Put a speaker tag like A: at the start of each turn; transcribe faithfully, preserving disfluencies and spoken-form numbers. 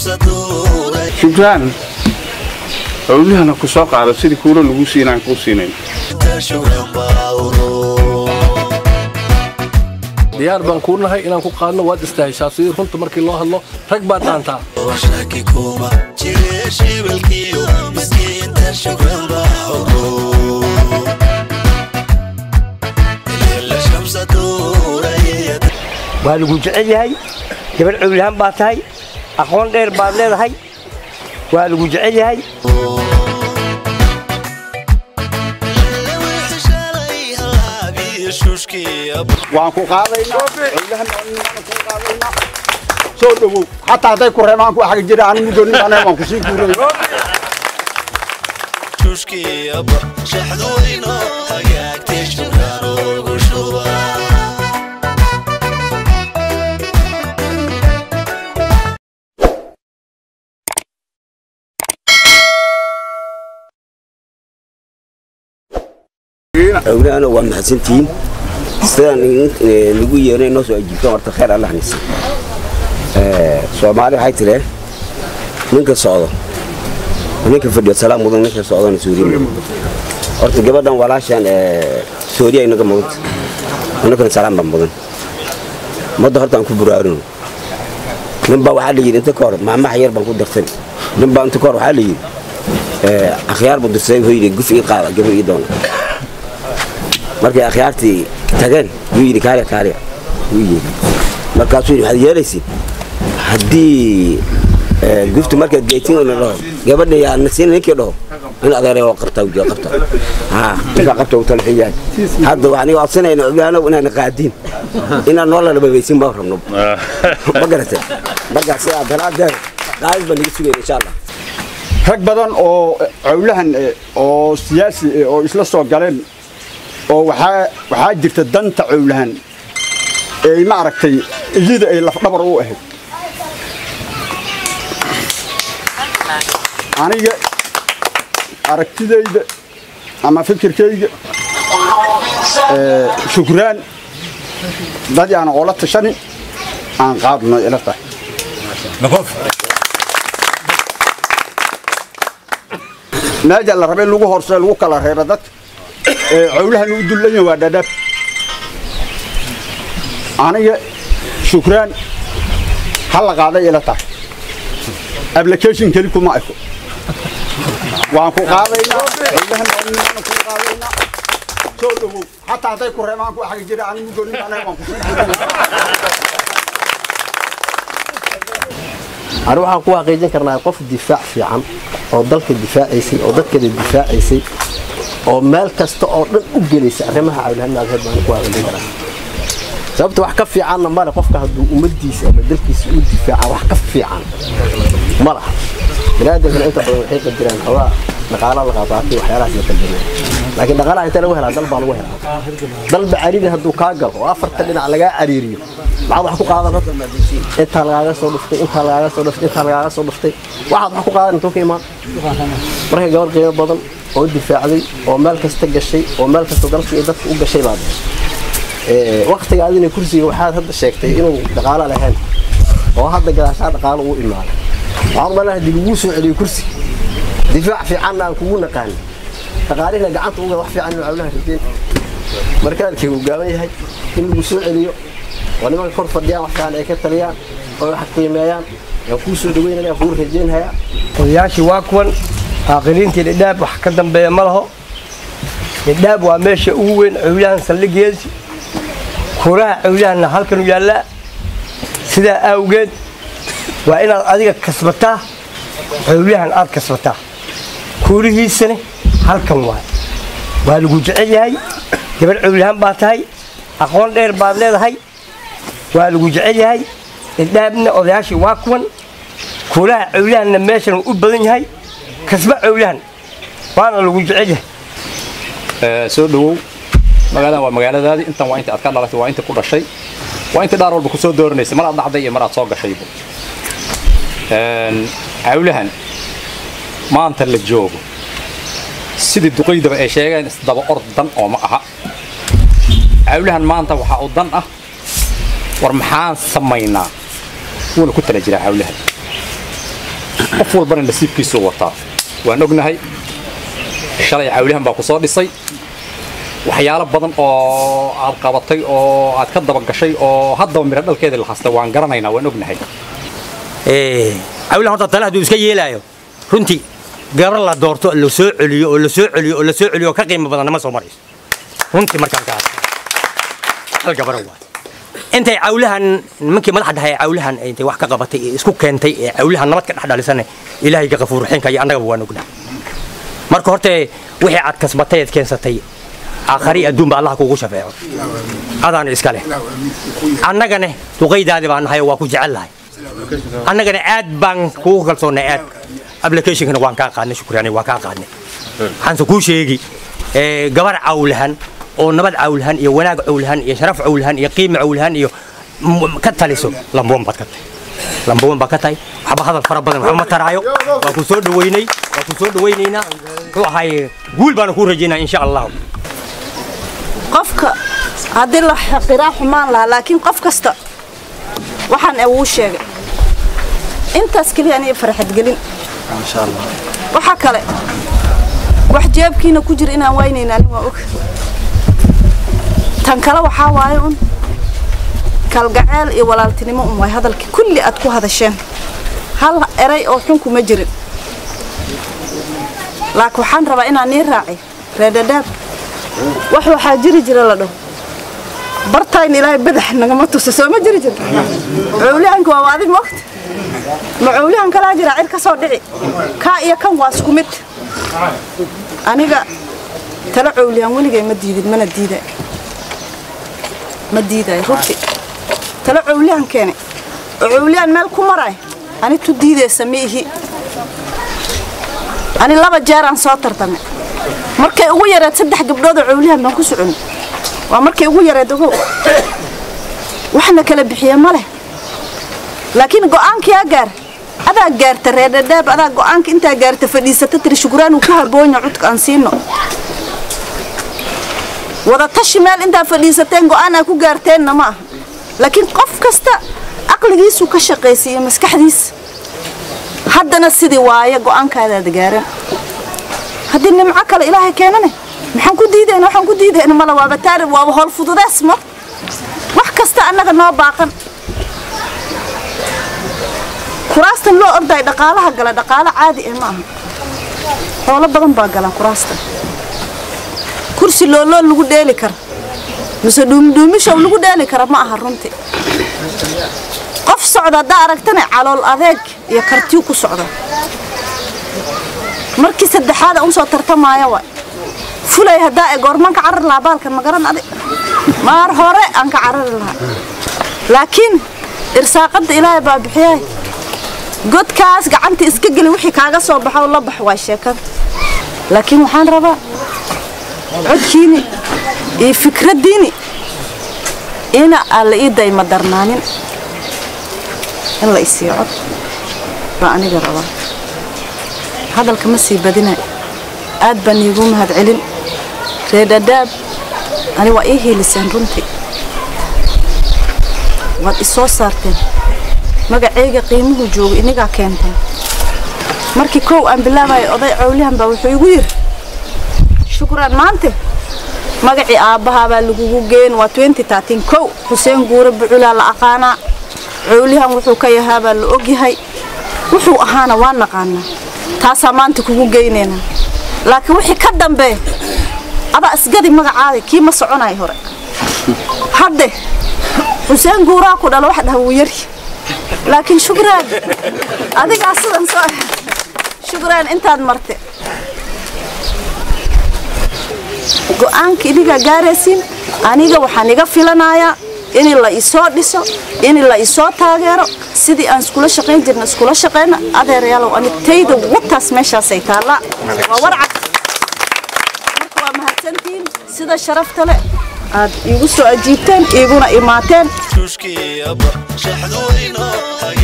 A: شكرا أولي أنا كساق على سيدي كورة لغوسين عن كوسينين
B: ديار بانكورنا هاي إنا نكون قادنا واد استهيشا سيدي كنت مركي الله الله ركبا تانتا وشاكي كوما جيشي بالكيو مسكين تشكرا باورو الليلة شمس دورة
C: والغو جعل هاي جبل عولهان بات هاي أخوان دير بات لير هاي والغو جعل هاي
A: وانكو قاضينا عولهان وانكو قاضينا سودو حتى هذا كورة وانكو حق جرا عن مدوني أنا وانكو سي كورة شوشكي أبا شحذوينا هاك تشتغلوا وشوا
D: أولا أنا وأنا حسنتين استنى نقول يرى الناس يجيبون ورت خير الله نسي سوامالي حيت له منك الصعود منك فدي السلام مدن منك الصعود سوريا ورت جبنا ولا شان سوريا إنك موت منك السلام بمدن ما ظهرت عن كبرارون نبى واحد يجي نتكور مع ما حير بنقول دكتور نبى نتكور واحد يجي أخيار بدرسي هو يجي قفي قارة قبل يدون markay akhyaartii tagan wuu yiri kaariya kaariya wuu yiri markaasuu yiri waxaad yeelaysid haddii guftu markaad geetin oo dhaho gabadha yaa nasiin ninkii dhaho in adeeray oo qabta wuu qabta haa inta qabta uu talxiiyay hadda waxaan igu codsanayna ogaano inaan qaadin inaan nolol labaysin baa rabno ma garatay marka si aad daraadeen qaad baan igu sugay insha Allah
A: rag badan oo cawlahan oo siyaasi oo isla soo galeen oo waxa waxa jirta danta cawlahan ee ma aragtay iyada ay laf dhabar u ahayd aniga aragtidayda ama fikirkayga ee shukran dad aan qola tashani aan qaadno ila tahay naqof naaja la rabay lagu horsay lagu kala reebo dad عولها نودلني واداب أنا شكرا هلا قاعدة إلى تحت أبليكيشن كلكم معكم وانكو قاعدين عولها نودلني قاعدين سولو حتى هذا كورة معكم حاجة جرا عن مدوني أنا وانكو
B: أروح أقوى قيدين كرنا قف الدفاع في عام أو ضلك الدفاع يسي أو ضلك الدفاع يسي oo meel kasta oo dhan u gelaysa arrimaha cawlahan aad baan ku aqoonay karaa sababta wax ka fiican ma la qofka haduu umadiisa ama dalkiisa u difaaca wax ka fiican ma laha binaadamka inta badan waxay qadiraan hawaa dhaqaalaha la qaatay waxyaalahaas la qadiraan laakiin dhaqaalaha inta lagu helaa dal baa lagu helaa dal baariid haduu ka galo oo afarta dhinac laga ariiriyo baad wax ku qaadan inta laga soo dhuftay inta laga soo dhuftay inta laga soo dhuftay waxaad wax ku qaadan intuu ka imaan markay gabar qiimo badan oo difaacday oo meel kasta gashay oo meel kasta dalka iyo dadka u gashay baad ee waqtiga aadina kursiga waxaad hadda sheegtay inuu dhaqaale lahayn oo hadda gadaasha dhaqaale uu imaaday waxaan ma lahayd lagu soo celiyo kursi difaac fiican aan kugu naqaan dhaqaalihiina gacanta uga wax fiican inuu cawlaha rideen markaadkii uu gaaban yahay in lagu soo celiyo waliba kor fadhiyaan wax fiican ay ka taliyaan oo wax qiimeeyaan oo ku soo dhaweynayaan ku rajeynaya
C: odayaashii waa kuwan aqriintii dhadhaab wax ka dambeeya ma laho dhadhaab waa meesha ugu weyn cawlahan saldhigeedi kuraha cawlahan halkan u yaala sida awgeed waa inaad adiga kasbataa cawlahan aad kasbataa kurihiisana halkan waa waa lagu jecel yahay gabadh cawlahan baa tahay aqoon dheer baad leedahay waa lagu jecel yahay dhadhaabna odayaashii waa kuwan kuraha cawlahanna meeshan u badan yahay كسبة عولان وانا لو جعله
E: سو دو مغادا waa magaalada daadi intan waa inta aad ka dhalatay waa inta ku dhashay waa inta dhaar walba ku soo dooranaysa mar aad dhacday iyo mar aad soo gashay een cawlahan maanta la joogo sidii duqeydaba ay sheegeen isdaba ordan oo ma aha cawlahan maanta waxa uu dan ah war maxaan sameeynaa wala ku tala jira cawlahan qof walbana nasiibkiisu wataa waan ognahay shalay cawlihan baa ku soo dhisay waxyaalo badan oo aad qabatay oo aad ka daba gashay oo haddaba miro dhalkeeda la hastay waan garanaynaa waan ognahay
F: ee cawlihan horta talaha duu iska yeelaayo runtii gabar la doorto la soo celiyo oo la soo celiyo oo la soo celiyo ka qiimo badan ma soo marayso runtii markaan ka hal gabar waa intay cawlahan nimankii madaxda hay cawlahan intay wax ka qabatay isku keentay cawlahan nabad ka dhaxdhalisan ilaahay ka qafuur xinka iyo annaga waan ognahay marka horta wixii aad kasbatay keensatay آخري أدوم بالله كوجو شفاعه هذا أنا إسكاله أنا جنة تقيد بان هاي واقو جعلها أنا جنة أد بان كوكل صونا أد أبلكيشن كنا وان كاقاني شكرا يعني وان كاقاني هنسو كل شيء جبر أولهن أو نبض أولهن يوناق أولهن يشرف أولهن يقيم أولهن ي كتلسو لمبون بكتة لمبون بكتة حب هذا الفرق بدن هم ترايو واقو صود ويني واقو صود وينينا هو هاي قول بانكور رجينا إن شاء الله
G: qofka hadii la xaqiraah xumaan la laakiin qof kasta waxaan uu sheegay intaas kaliya inay farxad gelin
B: ma sha Allah
G: waxa kale wax jeebkiina ku jira inaan waynaynaan waa og tan kale waxa waaye un kalgaceel iyo walaaltinimo um way hadalki kulli aad ku hadasheen hal eray oo xun kuma jirin laakiin waxaan rabaa inaan nii raaci reedadaab wax waxa jiri jira la dhaw bartaan ilaahay badax nagama tuso soo ma jiri jir cawliyanka waa waadi moqt ma cawliyan kala jira cir ka soo dhici ka iyo kan waa isku mid aniga tala cawliyan waligay ma diidid mana diiday ma diiday ruuti tala cawliyan keene cawliyan meel ku maray ani tu diiday sameehi ani laba jeer aan soo tartamay markay ugu yareed saddex gabdhood oo cawlihan baan ku socon waa markay ugu yareed ugu waxna kala bixiye ma leh laakiin go'aankii agar adaa gaarta reedadaab adaa go'aanka inta gaarta fadhiisata tiri shukraan uu ka haboonya cudka aan siino wada tashi meel inta fadhiisateen go'aan ay ku gaarteen ma aha laakiin qof kasta aqligiisu ka shaqeeyay maskaxdiisa haddana sidii waaye go'aankaada gaaran هذه النمعة كلا إلهي كانني محن كديده أنا محن كديده أنا ملا وابتار وهول فضو ده اسمه وحكست أنا كنا باقن كراستن لو أرضي دقالة هقلا دقالة عادي إمام ولا بدن باقلا كراستن كرسي لو لو لو ديلي كر بس دوم دومي شو لو ديلي كر ما هرمتي قف صعدة داركتني على الأذيك يا كرتيو كصعدة markii saddexaad aan soo tartamaayo waa fulay hadaa goorman ka carar la baalkan ma garan adi maar hore aan ka carar lahaa laakiin irsaaqada ilaahay baa bixiyay godkaas gacanta iska gali wixii kaaga soo baxo la bax waa sheekad laakiin waxaan rabaa codkiini iyo fikradiini ina alla iday ma darnaanin in la isiyo cod baa aniga rabaa هذا الكمسي بدينا آد بني يقوم هاد علم reedadaab ani waa ii helisaan runtii waad isoo saarteen magacayga qiimuhu joogo inigaa keenteen markii kow aan bilaabay oday cawlihan baa wuxuu igu yiri shukran maanta magacii aabaha baa lagu geen waa twenty thirteen kow Xuseen Guure Bucula la aqaana cawlihan wuxuu ka yahay baa la ogyahay wuxuu ahaana waan naqaana taasa maanta kugu geynayna laakiin wixii ka dambeeyay aba asgadi magacaada kii ma soconay hore hadde Xuseen Guure ku dhalo wax dhaw yari laakiin shukran adiga asadan soo shukran intaad martay go'aanka iniga gaaraysin aniga waxaan iga filanayaa in la isoo dhiso in la isoo taageero sidii aan iskula shaqeyn jirnay iskula shaqeyn adeerayaal oo anigtayda wataas meeshaas ay taala waa warcad waa mahadsantiin sida sharafta leh aad igu soo ajiibteen iguna imaateen